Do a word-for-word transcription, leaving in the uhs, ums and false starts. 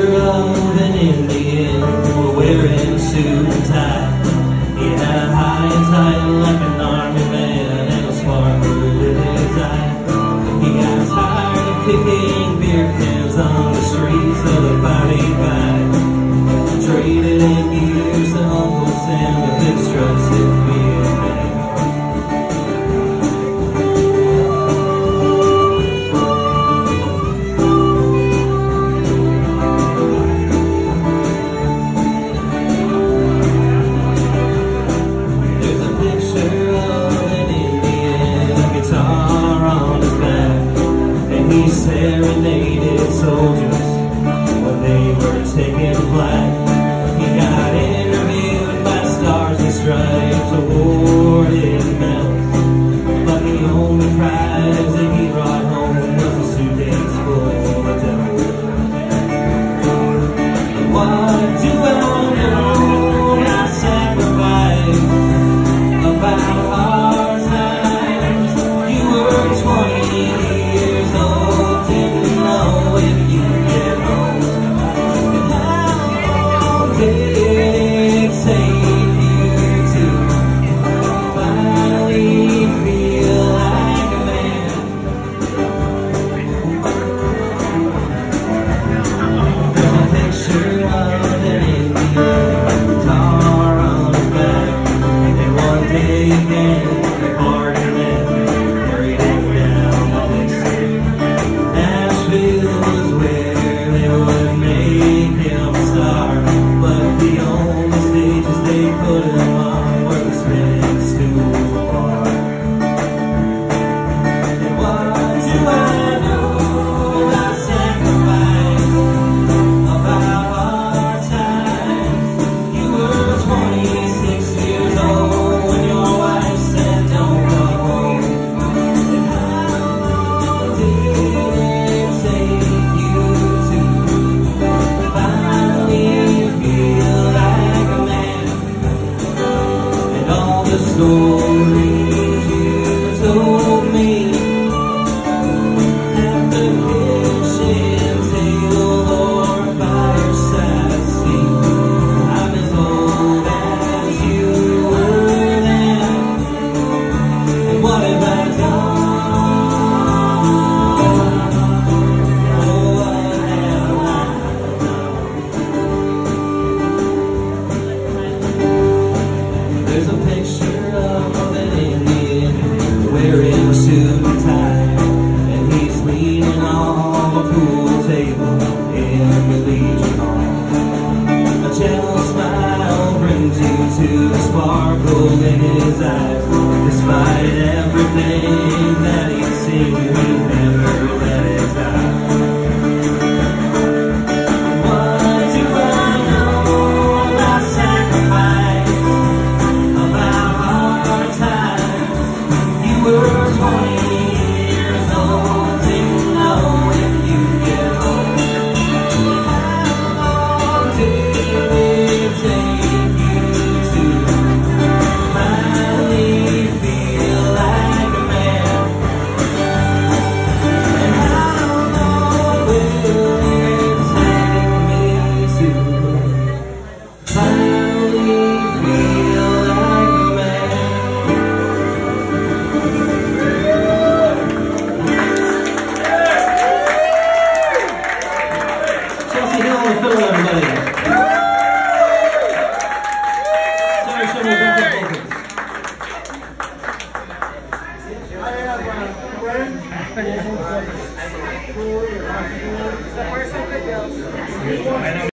picture of an Indian wearing a suit and tie. He had a high and tight like an army man and a sparkle in his eye. He got tired of kicking beer cans on the streets of the five eighty-five. Traded in years to Uncle Sam to fix trucks in Vietnam. He serenaded soldiers when they were taking flight. He got interviewed by Stars and Stripes, awarded medals, but the only prize that he brought home was a suitcase full of devils. And what do I know? I sacrificed about hard times. You were twenty. Stories you told me at the kitchen table or fireside seat. I'm as old as you were then, and what have I done? Oh, what have I done? There's a picture of an Indian wearing a suit and tie, and he's leaning on the pool table in the Legion Hall. A gentle smile brings you to the sparkle in his eyes. Despite everything that he's seen, he never let it die. What do I know about sacrifice? You were twenty years old, didn't know if you'd get home. How long did it take you to finally feel like a man? And how long will it take me to finally feel like a man? Everybody. Sorry, show me back up vocals. I have a friend.